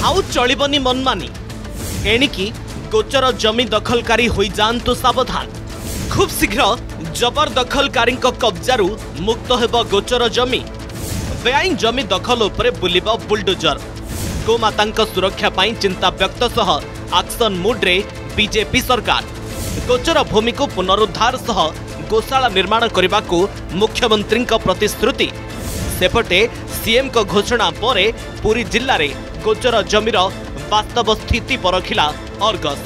आउ चलिबनी मनमानी एणिकी गोचर जमी दखलकारी होई जानतु सावधान। खूब शीघ्र जबरदखलकारी कब्जारू मुक्त हेब गोचर जमी। बेआईन जमी दखल उपरे बुलिब बुलडोजर। गोमाता सुरक्षा पाई चिंता व्यक्त सह एक्शन मुड्रे बीजेपी सरकार। गोचर भूमि को पुनरुद्धार सह गोशाला निर्माण करने को मुख्यमंत्री प्रतिश्रुति। सेपटे सीएम को घोषणा पर पुरी जिले में गोचर जमीर वास्तव स्थिति परखिला अर्गस।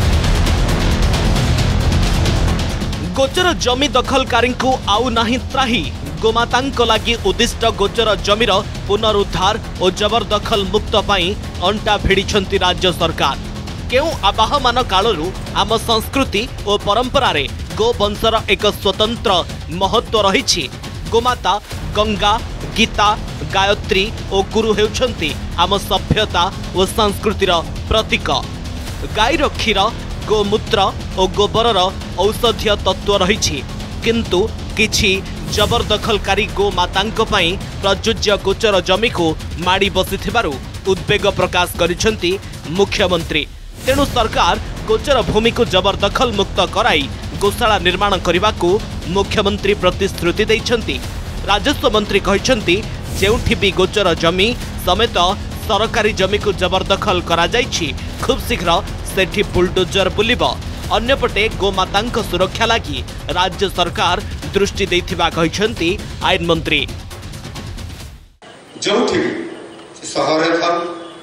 गोचर जमी दखलकारी को आउ नाही त्राही। गोमाता लगी उद्दिष्ट गोचर जमीर पुनरुद्धार और जबरदखल मुक्त पाई अंटा भिड़ी राज्य सरकार। केउ आवाहमान कालरू आम संस्कृति और परंपरा रे गोवंशर एक स्वतंत्र महत्व रही। गोमाता गंगा गीता गायत्री और गुरु हेउछंती आम सभ्यता और संस्कृतिर प्रतीक। गाईर क्षीर गोमूत्र और गोबरर औषधीय तत्व रही। किंतु किछि जबरदखलकारी गोमातांक पई प्रयोज्य गोचर जमी को माड़ी बसिथिबारु उद्वेग प्रकाश करिसेंती मुख्यमंत्री। तेणु सरकार गोचर भूमि को जबरदखल मुक्त कराई गोशाला निर्माण करने को मुख्यमंत्री प्रतिश्रुति देइछंती। राजस्व मंत्री कहिसेंती जेउठी भी गोचर जमी समेत सरकारी जमी को जबरदखल करा जाइछि खूब शीघ्र सेठी बुलडोजर बुलिब। अन्यपटे गोमातांक सुरक्षा लगी राज्य सरकार दृष्टि देथिबा कहिसेंती आईन मंत्री। जोठी शहर था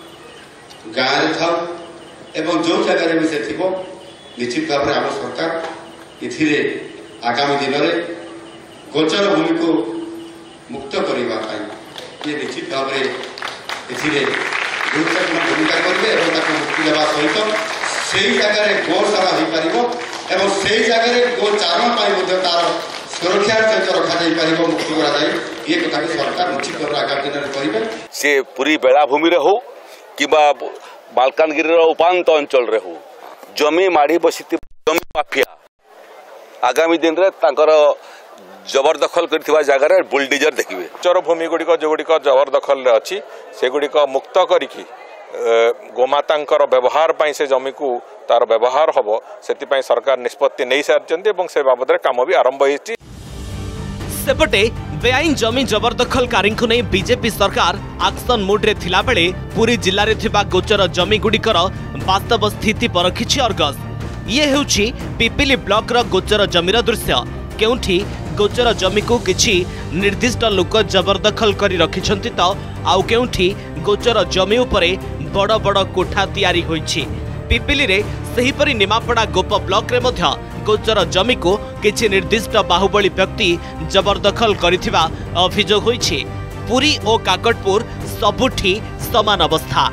गाँव था एवं जो जगह भी से थिबो निश्चित भाव में आम सरकार इथिरे आगामी दिन में गोचर भूमि को मुक्त करने ये निश्चित भाव में इथिरे गुरुत्वपूर्ण भूमिका करेंगे और मुक्ति देवा सहित से जगह गोशाला हो पार एवं से जगह गोचारण तार सुरक्षा सहित रखा मुक्ति कराई ये कथा को सरकार निश्चित भाव में आगामी दिन में करेंगे। से पूरी बेलाभूमि हो कि मालकानगिरी उपात अंचल रे हो जमी माड़ी बसी जमी माफिया आगामी दिन रे तांकर जबरदखल करथिबा जगह रे बुलडोजर देखिबे। गोचर भूमि गुड़िक जो गुड़िक जबरदखल रे अछि से गुड़िक मुक्त करिकी गोमातांकर व्यवहार पाई से जमी को तार व्यवहार हबो सेति सरकार निष्पत्ति नहीं सारचंती एवं से बाबद रे काम भी आरंभ होईछि। सेपटे बेआईन जमी जबरदखलकारी को नहीं बीजेपी सरकार एक्शन मोड्रे थिला बेले पुरी जिले में थिबा गोचर जमी गुड़िकर वास्तव स्थिति परखिछि अर्गस। ये हेउछि पिपिली ब्लॉक रो गोचर जमीर दृश्य। केउठी गोचर जमी को किछि निर्दिष्ट लोक जबरदखल करी रखिछंती तो आउ केउठी गोचर जमी उपरे बड़ बड़ कोठा तैयारी होइछि। पिपिली रे सेहीपरि निमापड़ा गोप ब्लॉक रे मध्य गोचर जमी को किछि निर्दिष्ट बाहुबली व्यक्ति जबरदखल करिथिबा अभियोग होइछि। पुरी और काकटपुर सबुठी समान अवस्था।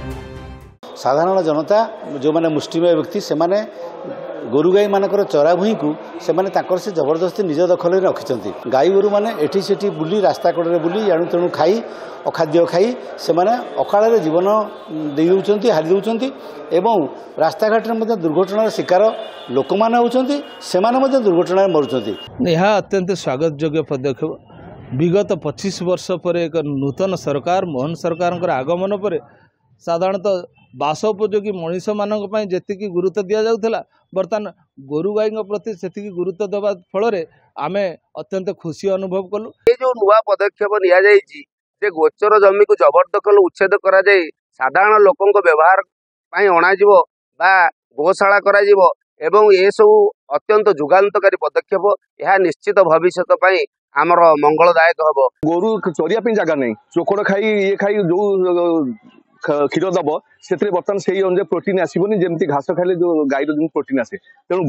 साधारण जनता जो माने मुष्टिमेय व्यक्ति से माने गोरु गाई मानकर चरा भूई को से माने ताकर से जबरदस्ती निज दखल में रखिछंती। गाई गोरु माने एठी सेठी बुली रास्ता कड़े बुली एणु तेणु खाई अखाद्य खाई से माने अकाल जीवन दे दउछंती हारि दउछंती एवं रास्ता घाट में दुर्घटनार शिकार लोक माने होउछंती से माने मध्ये दुर्घटना मरुछंती। यह अत्यंत स्वागत योग्य पदक्षेप। विगत 25 वर्ष पर एक नूतन सरकार मोहन सरकार आगमन पर साधारणतः बासोपयोगी मनीष मानक पई जेतिकी गुरुत्व दिया जाउथला बर्तमान गोरु गाई प्रति सेतिकी गुरुत्व देवा फल आमे अत्यंत खुशी अनुभव कलु। ये जो नुआ पदक्षेप निया जायछि जे गोचर जमी को जबरदखल उच्छेद करा जाय साधारण लोकों को व्यवहार पई अणा जिवो बा गोशाला करा जिवो एवं ये सब अत्यंत जुगान्तकारी पदक्षेप यह निश्चित भविष्य पई आमर मंगलदायक हबो। गोरु चरिया पई जगह नहीं चोकड़ खाई ये खाई जो क्षीर दब से बर्तमान से अनुसार प्रोटीन आसबनी जमी घास खाइले जो गाईर जो प्रोटीन आसे तेणु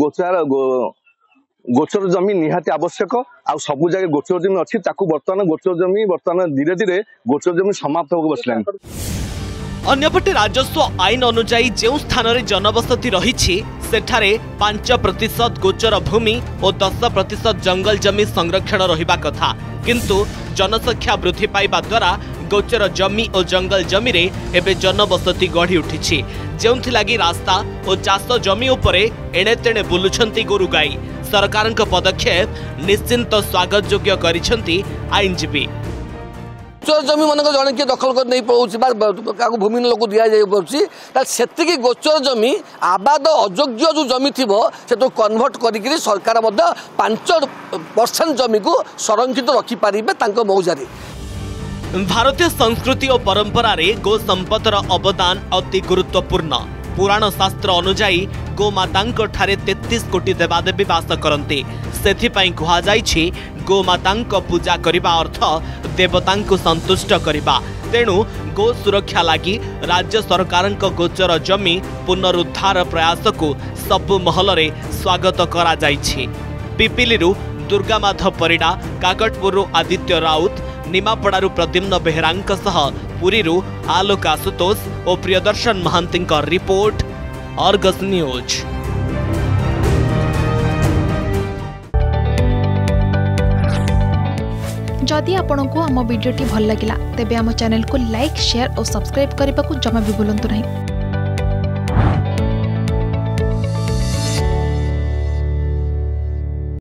गोचर जमी निहाती आवश्यक आ सबु जगह गोचर जमी अच्छी बर्तमान गोचर जमी बर्तमान धीरे धीरे गोचर जमी समाप्त होगा बसलानी। अन्यपटे राजस्व आईन अनुजाई जो स्थान में जनबसति रही सेठारे 5% गोचर भूमि और 10% जंगल जमी संरक्षण रहिबा कथा किंतु जनसंख्या वृद्धि पाइबा द्वारा गोचर जमी और जंगल जमी रे एबे जनबसति गढ़ी उठी जोंथि लागी रास्ता और चाष जमी उपरे एणे तेणे बुलुछंती गोरु गाई। सरकारक पदक्षेप निश्चिंत स्वागत योग्य करिछंती आईनजीवी। गोचर जमी मन जड़े किए दखल कर नहीं पड़ोसी भूमि लोक दि जाए से गोचर जमी आबाद अयोग्य जो जमी थी से तो कन्वर्ट कर सरकार 5% जमी को संरक्षित रखिपारे मौजारी। भारतीय संस्कृति और परंपरा रे गो संपदर अवदान अति गुरुत्वपूर्ण। पुराण शास्त्र अनुजाई गोमातांक ठारे 33 कोटी देवादेवी वास करते। सेथिपाई कहा जाइछि गोमातांक पूजा करिबा अर्थ देवतांक संतुष्ट करिबा। तेणु गो सुरक्षा लगी राज्य सरकार गोचर जमी पुनरुद्धार प्रयास को सबु महल रे स्वागत करा जाइछि। पिपिलीरू दुर्गामाधव परिडा, काकटपुरु आदित्य राउत, निमापड़ारू प्रद्युम्न बेहरांक सह पुरीरू आलोक आशुतोष और Priyadarshan Mahanti report, Argus news. जदि आपंक आम भिडी भल लगा तेब आम चैनल को लाइक, शेयर और सब्सक्राइब करने को जमा भी भूलु नहीं।